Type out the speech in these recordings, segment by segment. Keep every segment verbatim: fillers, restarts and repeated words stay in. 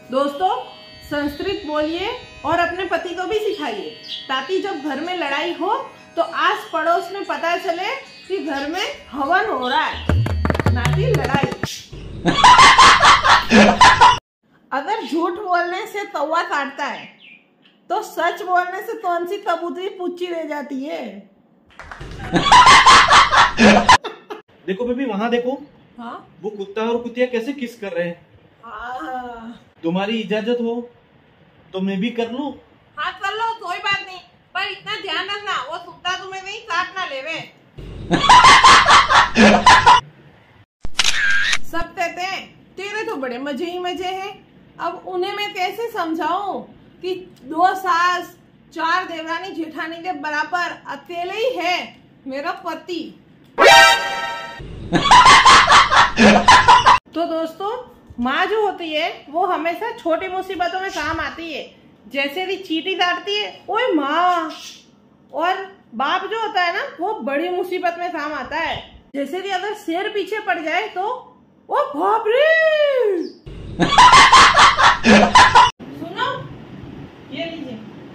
दोस्तों, संस्कृत बोलिए और अपने पति को भी सिखाइए ताकि जब घर में लड़ाई हो तो आस पड़ोस में पता चले कि घर में हवन हो रहा है, ना कि लड़ाई। अगर झूठ बोलने से तवा काटता है तो सच बोलने से कौन सी कबूतरी पूछी रह जाती है। देखो बेबी, वहाँ देखो। हाँ? वो कुत्ता और कुतिया कैसे किस कर रहे हैं। हाँ। तुम्हारी इजाजत हो तो मैं भी कर लूं? हाँ कर लो, कोई बात नहीं, पर इतना ध्यान रखना वो कुत्ता तुम्हें नहीं काट ना लेवे। सब कहते हैं तेरे तो बड़े मजे ही मजे हैं, अब उन्हें मैं कैसे समझाऊं कि दो सास चार देवरानी जेठानी के बराबर अकेले ही है मेरा पति। तो दोस्तों, माँ जो होती है वो हमेशा छोटी मुसीबतों में काम आती है, जैसे कि चींटी काटती है ओए माँ, और बाप जो होता है ना वो बड़ी मुसीबत में काम आता है, जैसे कि अगर शेर पीछे पड़ जाए तो ओ बाप रे। सुनो, ये लीजिए।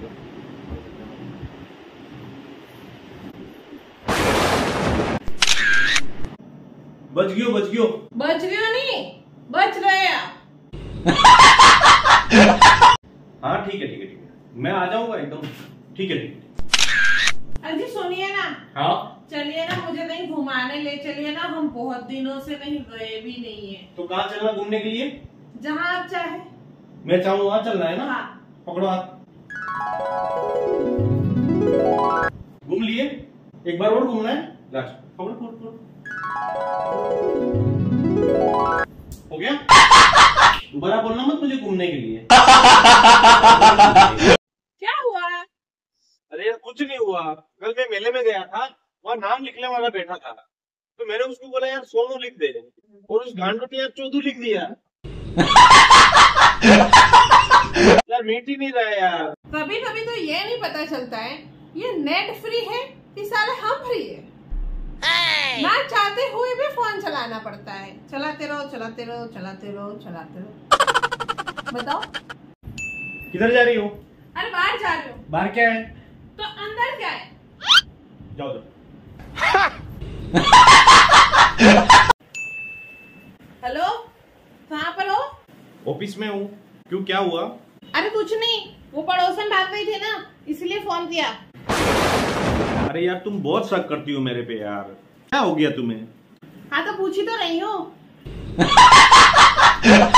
बच गयो बच गयो बच गयो नहीं, बच गए आप। हाँ ठीक है ठीक है ठीक है, मैं आ जाऊंगा एकदम। ठीक है ठीक है। अजी सुनिए ना। हाँ चलिए ना, मुझे कहीं घुमाने ले चलिए ना, हम बहुत दिनों से कहीं गए भी नहीं है। तो कहाँ चलना घूमने के लिए? जहाँ आप चाहे। मैं चाहूँ वहाँ चलना है ना? हाँ। पकड़ो हाथ। घूम लिए, एक बार और घूमना है। लास्ट पकड़ो पकड़ो पकड़ो। हो गया? दोबारा बोलना मत मुझे घूमने के लिए। क्या हुआ? अरे यार कुछ नहीं हुआ। कल मैं मेले में गया था, वहाँ नाम लिखने वाला बैठा था, तो मैंने उसको बोला यार सोनू लिख दे, और उस गांडो ने यार चौधू लिख दिया। यार मीट ही नहीं रहा यार। कभी कभी तो ये नहीं पता चलता है ये नेट फ्री है कि साले हम फ्री है। ना चाहते हुए भी फोन चलाना पड़ता है। चलाते रहो चलाते रहो चलाते रहो चलाते रहो। बताओ किधर जा रही हो? अरे बाहर जा रही हूँ। बाहर क्या है? तो अंदर क्या है? जाओ जाओ। हेलो, कहाँ पर हो? ऑफिस में हूँ। क्यों, क्या हुआ? अरे कुछ नहीं, वो पड़ोसन भाग गई थी ना, इसलिए फोन किया। अरे यार तुम बहुत शक करती हो मेरे पे यार, क्या हो गया तुम्हें? हाँ तो पूछी तो रही हूँ।